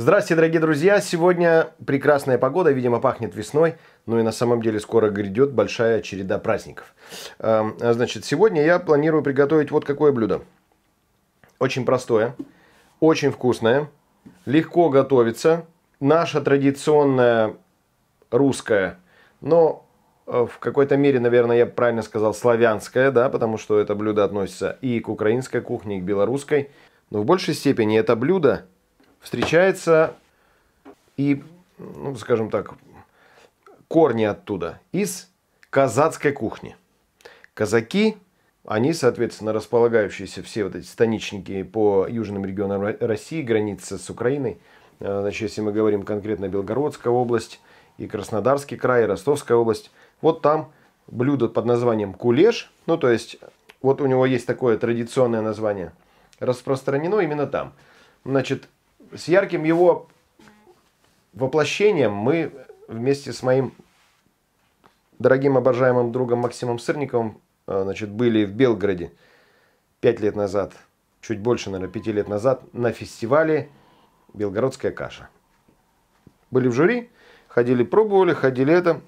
Здравствуйте, дорогие друзья! Сегодня прекрасная погода, видимо, пахнет весной, но и на самом деле скоро грядет большая череда праздников. Значит, сегодня я планирую приготовить вот какое блюдо. Очень простое, очень вкусное, легко готовится, наша традиционная русская, но в какой-то мере, наверное, я правильно сказал, славянская, да, потому что это блюдо относится и к украинской кухне, и к белорусской. Но в большей степени это блюдо встречается и, ну, скажем так, корни оттуда, из казацкой кухни. Казаки, они, соответственно, располагающиеся все вот эти станичники по южным регионам России, границы с Украиной. Значит, если мы говорим конкретно Белгородская область, и Краснодарский край, и Ростовская область, вот там блюдо под названием кулеш, ну, то есть, вот у него есть такое традиционное название, распространено именно там. Значит, с ярким его воплощением мы вместе с моим дорогим обожаемым другом Максимом Сырниковым, значит, были в Белгороде 5 лет назад, чуть больше, наверное, 5 лет назад, на фестивале «Белгородская каша». Были в жюри, ходили, пробовали, ходили это.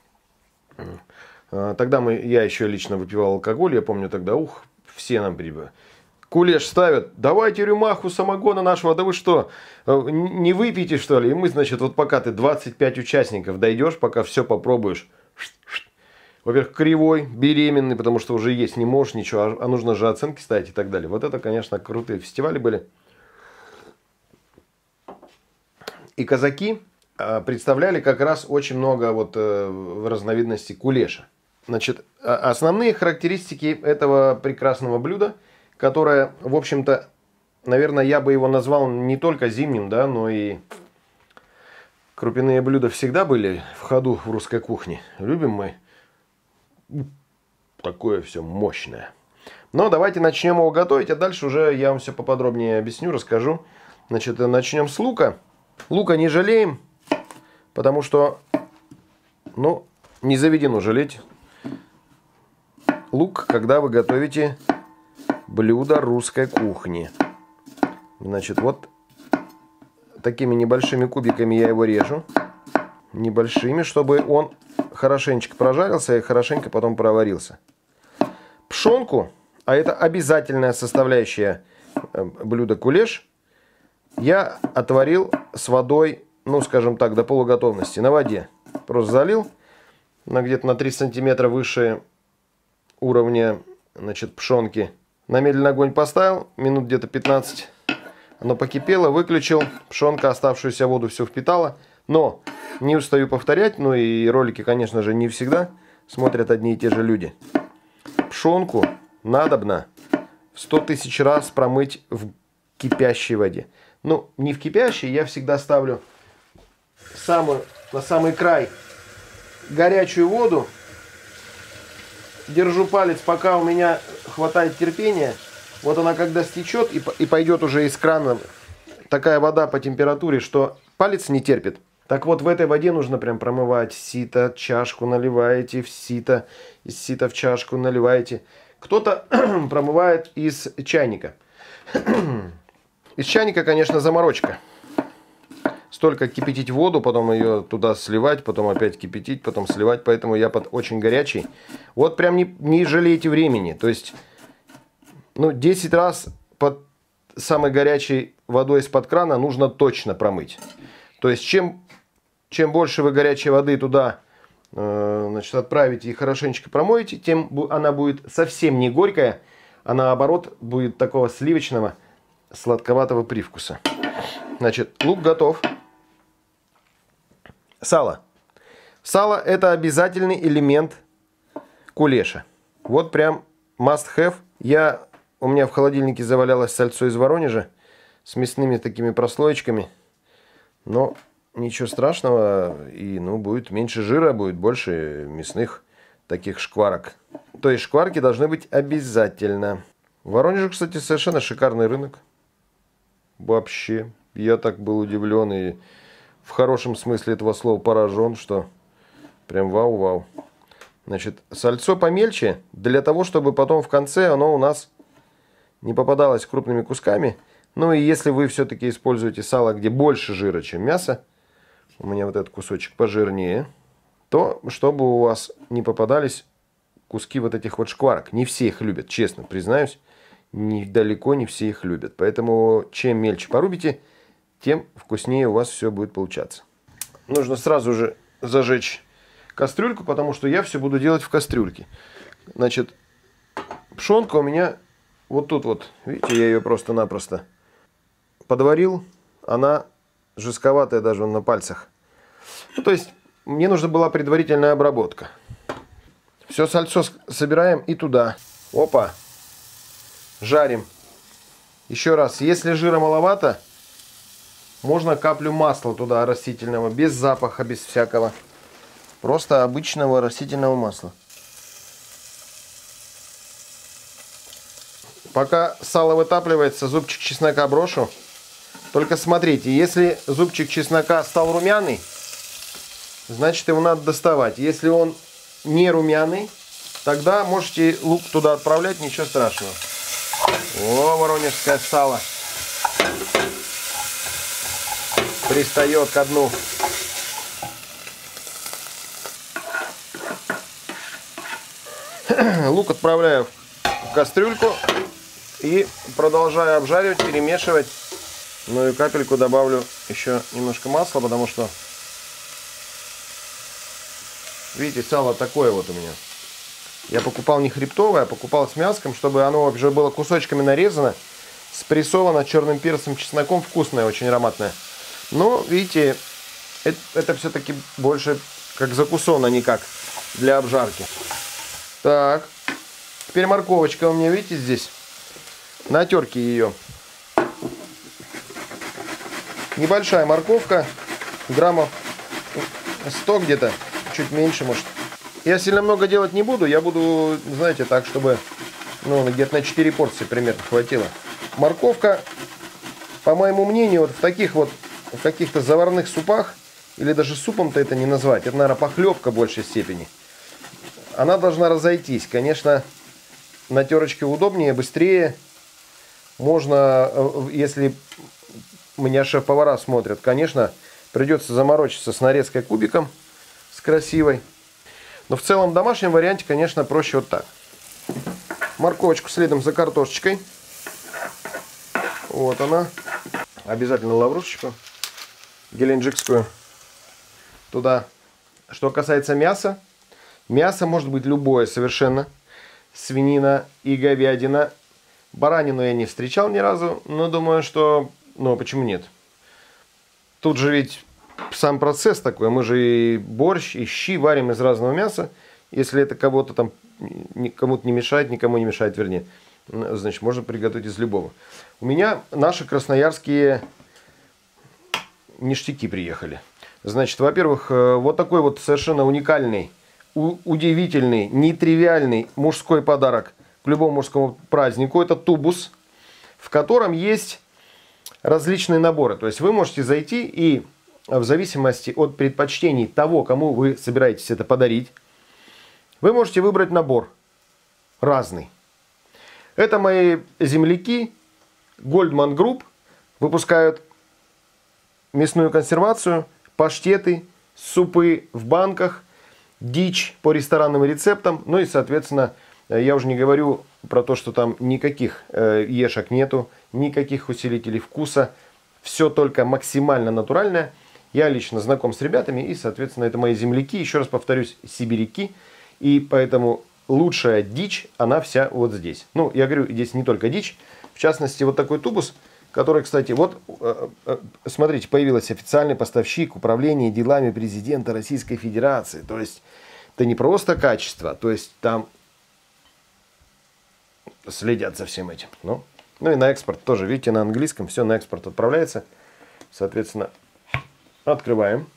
Тогда я еще лично выпивал алкоголь, я помню тогда, все нам прибыли. Кулеш ставят, давайте рюмаху самогона нашего, да вы что, не выпьете что ли? И мы, значит, вот пока ты 25 участников дойдешь, пока все попробуешь. Во-первых, кривой, беременный, потому что уже есть не можешь ничего, а нужно же оценки ставить и так далее. Вот это, конечно, крутые фестивали были. И казаки представляли как раз очень много вот разновидностей кулеша. Значит, основные характеристики этого прекрасного блюда, которое, в общем-то, наверное, я бы его назвал не только зимним, да, но и крупяные блюда всегда были в ходу в русской кухне. Любим мы такое все мощное. Но давайте начнем его готовить, а дальше уже я вам все поподробнее объясню, расскажу. Значит, начнем с лука. Лука не жалеем, потому что, ну, не заведено жалеть лук, когда вы готовите блюдо русской кухни. Значит, вот такими небольшими кубиками я его режу. Небольшими, чтобы он хорошенечко прожарился и хорошенько потом проварился. Пшенку, а это обязательная составляющая блюда кулеш, я отварил с водой, ну, скажем так, до полуготовности на воде. Просто залил где-то на 3 сантиметра выше уровня, значит, пшенки. На медленный огонь поставил, минут где-то 15. Оно покипело, выключил. Пшенка оставшуюся воду все впитала. Но не устаю повторять, ну и ролики, конечно же, не всегда смотрят одни и те же люди. Пшенку надобно в 100 тысяч раз промыть в кипящей воде. Ну, не в кипящей, я всегда ставлю на самый край горячую воду. Держу палец, пока у меня хватает терпения. Вот она когда стечет и пойдет уже из крана такая вода по температуре, что палец не терпит. Так вот, в этой воде нужно прям промывать сито, чашку наливаете в сито, из сита в чашку наливаете. Кто-то промывает из чайника. Из чайника, конечно, заморочка. Столько кипятить воду, потом ее туда сливать, потом опять кипятить, потом сливать. Поэтому я под очень горячий. Вот прям не жалейте времени. То есть, ну, 10 раз под самой горячей водой из-под крана нужно точно промыть. То есть, чем больше вы горячей воды туда, значит, отправите и хорошенечко промоете, тем она будет совсем не горькая, а наоборот будет такого сливочного, сладковатого привкуса. Значит, лук готов. Сало. Сало — это обязательный элемент кулеша. Вот прям must have. У меня в холодильнике завалялось сальцо из Воронежа с мясными такими прослоечками. Но ничего страшного. И, ну, будет меньше жира, будет больше мясных таких шкварок. То есть шкварки должны быть обязательно. В Воронеже, кстати, совершенно шикарный рынок. Вообще. Я так был удивлен и в хорошем смысле этого слова поражен, что прям вау-вау. Значит, сальцо помельче, для того, чтобы потом в конце оно у нас не попадалось крупными кусками. Ну и если вы все-таки используете сало, где больше жира, чем мясо, у меня вот этот кусочек пожирнее, то чтобы у вас не попадались куски вот этих вот шкварок. Не все их любят, честно признаюсь. Далеко не все их любят. Поэтому чем мельче порубите, тем вкуснее у вас все будет получаться. Нужно сразу же зажечь кастрюльку, потому что я все буду делать в кастрюльке. Значит, пшенка у меня вот тут вот. Видите, я ее просто-напросто подварил. Она жестковатая даже на пальцах. Ну, то есть, мне нужна была предварительная обработка. Все сальцо собираем и туда. Опа. Жарим. Еще раз, если жира маловато, можно каплю масла туда растительного, без запаха, без всякого. Просто обычного растительного масла. Пока сало вытапливается, зубчик чеснока брошу. Только смотрите, если зубчик чеснока стал румяный, значит его надо доставать. Если он не румяный, тогда можете лук туда отправлять, ничего страшного. О, воронежское сало пристает ко дну. Лук отправляю в кастрюльку и продолжаю обжаривать, перемешивать. Ну и капельку добавлю еще немножко масла, потому что, видите, сало такое вот у меня. Я покупал не хребтовое, а покупал с мяском, чтобы оно уже было кусочками нарезано, спрессовано черным перцем, чесноком, вкусное, очень ароматное. Но, видите, это все-таки больше как закусон, а не как для обжарки. Так, теперь морковочка у меня, видите, здесь. На терке ее. Небольшая морковка, граммов 100 где-то, чуть меньше, может. Я сильно много делать не буду, я буду, знаете, так, чтобы, ну, где-то на 4 порции примерно хватило. Морковка, по моему мнению, вот в таких вот, в каких-то заварных супах, или даже супом-то это не назвать, это, наверное, похлебка в большей степени. Она должна разойтись. Конечно, на терочке удобнее, быстрее. Можно, если меня шеф-повара смотрят, конечно, придется заморочиться с нарезкой кубиком, с красивой. Но в целом в домашнем варианте, конечно, проще вот так. Морковочку следом за картошечкой. Вот она. Обязательно лаврушечку геленджикскую туда. Что касается мяса. Мясо может быть любое совершенно. Свинина и говядина. Баранину я не встречал ни разу. Но думаю, что... Ну, почему нет? Тут же ведь сам процесс такой. Мы же и борщ, и щи варим из разного мяса. Если это кого-то там, кому-то не мешает, никому не мешает, вернее. Значит, можно приготовить из любого. У меня наши красноярские ништяки приехали. Значит, во-первых, вот такой вот совершенно уникальный, удивительный, нетривиальный мужской подарок к любому мужскому празднику. Это тубус, в котором есть различные наборы. То есть вы можете зайти и в зависимости от предпочтений того, кому вы собираетесь это подарить, вы можете выбрать набор разный. Это мои земляки Goldman Group выпускают мясную консервацию, паштеты, супы в банках, дичь по ресторанным рецептам. Ну и, соответственно, я уже не говорю про то, что там никаких ешек нету, никаких усилителей вкуса. Все только максимально натуральное. Я лично знаком с ребятами и, соответственно, это мои земляки. Еще раз повторюсь, сибиряки. И поэтому лучшая дичь, она вся вот здесь. Ну, я говорю, здесь не только дичь. В частности, вот такой тубус, который, кстати, вот, смотрите, появился официальный поставщик управления делами президента Российской Федерации. То есть, это не просто качество, то есть, там следят за всем этим. Ну и на экспорт тоже, видите, на английском все на экспорт отправляется. Соответственно, открываем.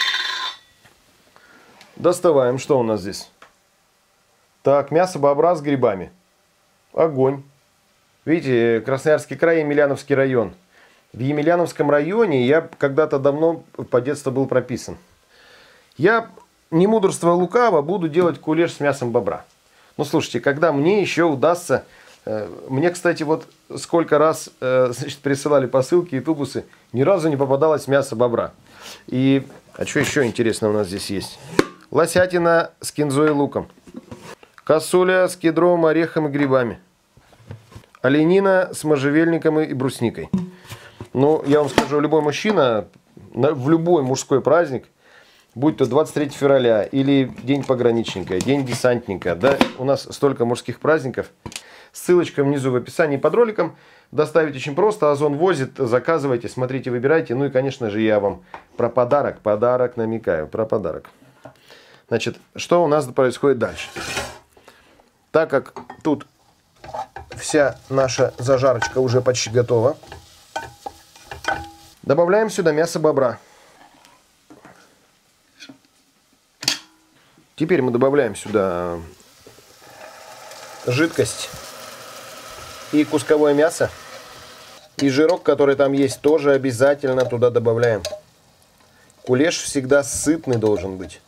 Доставаем, что у нас здесь? Так, мясо бобра с грибами. Огонь. Видите, Красноярский край, Емельяновский район. В Емельяновском районе я когда-то давно по детству был прописан. Я, не мудрствуя лукаво, буду делать кулеш с мясом бобра. Ну, слушайте, когда мне еще удастся Мне, кстати, вот сколько раз значит, присылали посылки и тубусы, ни разу не попадалось мясо бобра. И, а что еще интересного у нас здесь есть? Лосятина с кинзой и луком. Косуля с кедровым орехом и грибами. Оленина с можжевельником и брусникой. Ну, я вам скажу, любой мужчина в любой мужской праздник, будь то 23 февраля или День пограничника, День десантника, да, у нас столько мужских праздников. Ссылочка внизу в описании под роликом. Доставить очень просто. Озон возит. Заказывайте, смотрите, выбирайте. Ну и, конечно же, я вам про подарок. Подарок намекаю. Про подарок. Значит, что у нас происходит дальше? Так как тут вся наша зажарочка уже почти готова, добавляем сюда мясо бобра. Теперь мы добавляем сюда жидкость и кусковое мясо. И жирок, который там есть, тоже обязательно туда добавляем. Кулеш всегда сытный должен быть.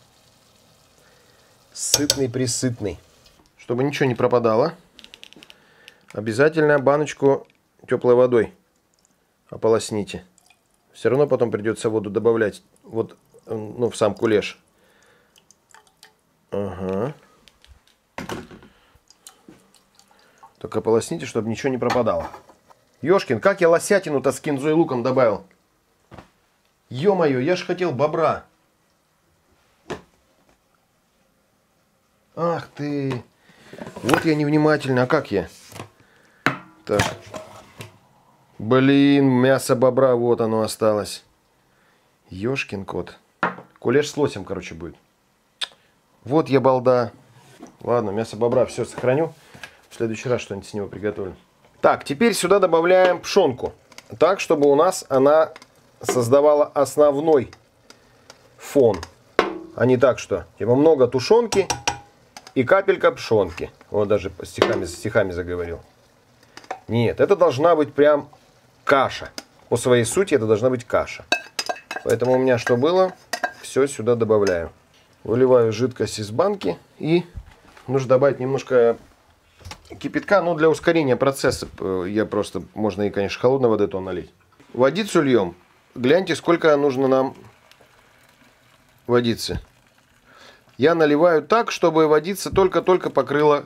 Сытный-присытный. Чтобы ничего не пропадало, обязательно баночку теплой водой ополосните. Все равно потом придется воду добавлять вот, ну, в сам кулеш. Ага. Только ополосните, чтобы ничего не пропадало. Ёшкин, как я лосятину-то с кинзой и луком добавил? Ё-моё, я ж хотел бобра. Ах ты. Вот я невнимательный. А как я? Так. Блин, мясо бобра, вот оно осталось. Ёшкин кот. Кулеш с лосем, короче, будет. Вот я балда. Ладно, мясо бобра все сохраню. В следующий раз что-нибудь с него приготовлю. Так, теперь сюда добавляем пшенку. Так, чтобы у нас она создавала основной фон. А не так, что типа много тушенки и капелька пшенки. Вот даже стихами заговорил. Нет, это должна быть прям каша. По своей сути это должна быть каша. Поэтому у меня что было, все сюда добавляю. Выливаю жидкость из банки и нужно добавить немножко кипятка, но для ускорения процесса. Я просто, можно и, конечно, холодной воды то налить. Водицу льем. Гляньте, сколько нужно нам водицы. Я наливаю так, чтобы водица только-только покрыла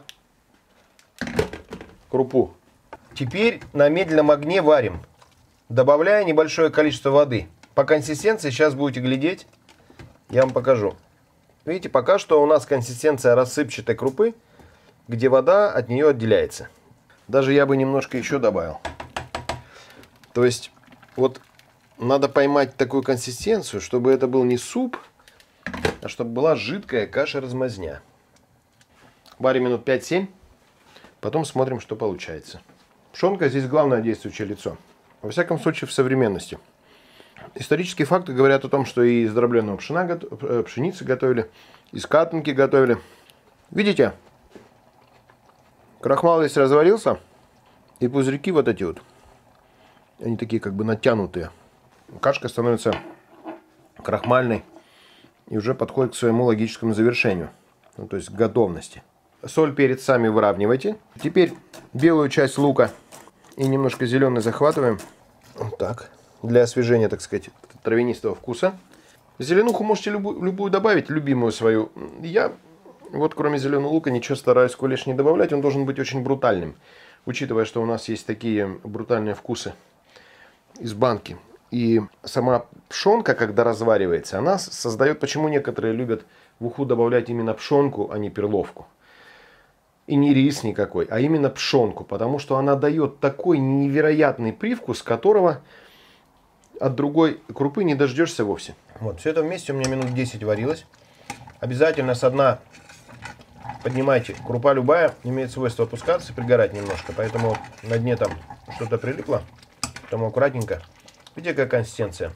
крупу. Теперь на медленном огне варим, добавляя небольшое количество воды. По консистенции сейчас будете глядеть, я вам покажу. Видите, пока что у нас консистенция рассыпчатой крупы, где вода от нее отделяется. Даже я бы немножко еще добавил. То есть, вот надо поймать такую консистенцию, чтобы это был не суп, а чтобы была жидкая каша-размазня. Варим минут 5-7, потом смотрим, что получается. Пшенка здесь главное действующее лицо. Во всяком случае, в современности. Исторические факты говорят о том, что и из дробленого пшеницы готовили, из катанки готовили. Видите? Крахмал здесь разварился, и пузырьки вот эти вот, они такие как бы натянутые. Кашка становится крахмальной и уже подходит к своему логическому завершению, ну, то есть к готовности. Соль, перец сами выравнивайте. Теперь белую часть лука и немножко зеленый захватываем. Вот так. Для освежения, так сказать, травянистого вкуса. Зеленуху можете любую добавить, любимую свою. Я вот кроме зеленого лука ничего стараюсь кулеш не добавлять. Он должен быть очень брутальным. Учитывая, что у нас есть такие брутальные вкусы из банки. И сама пшенка, когда разваривается, она создает... Почему некоторые любят в уху добавлять именно пшенку, а не перловку? И не рис никакой, а именно пшенку. Потому что она дает такой невероятный привкус, которого от другой крупы не дождешься вовсе. Вот, все это вместе у меня минут 10 варилось. Обязательно со дна поднимайте. Крупа любая имеет свойство опускаться и пригорать немножко. Поэтому на дне там что-то прилипло. Поэтому аккуратненько. Видите, какая консистенция?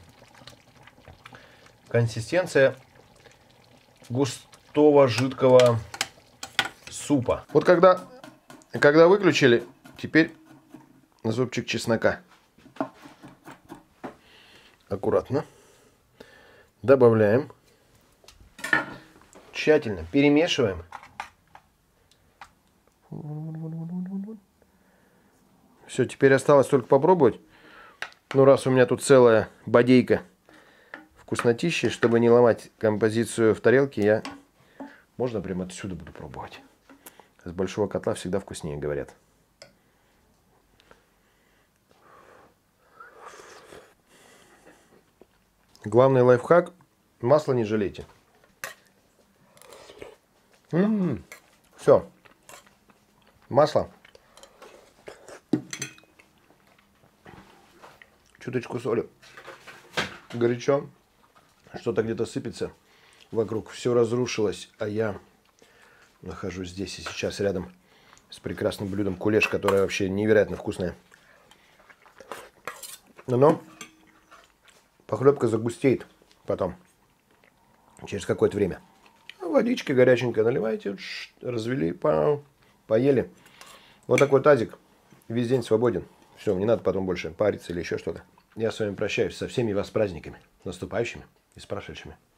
Консистенция густого жидкого супа. Вот когда выключили, теперь зубчик чеснока. Аккуратно. Добавляем. Тщательно перемешиваем. Все, теперь осталось только попробовать. Ну, раз у меня тут целая бодейка вкуснотища, чтобы не ломать композицию в тарелке, я... Можно прямо отсюда буду пробовать. С большого котла всегда вкуснее, говорят. Главный лайфхак – масло не жалейте. Все. Масло. Чуточку соли. Горячо. Что-то где-то сыпется вокруг. Все разрушилось, а я нахожусь здесь и сейчас рядом с прекрасным блюдом кулеш, которое вообще невероятно вкусное. Но похлебка загустеет потом, через какое-то время. Водички горяченькой наливаете, развели, поели. Вот такой тазик. Весь день свободен. Все, не надо потом больше париться или еще что-то. Я с вами прощаюсь со всеми вас праздниками, наступающими и с прошедшими.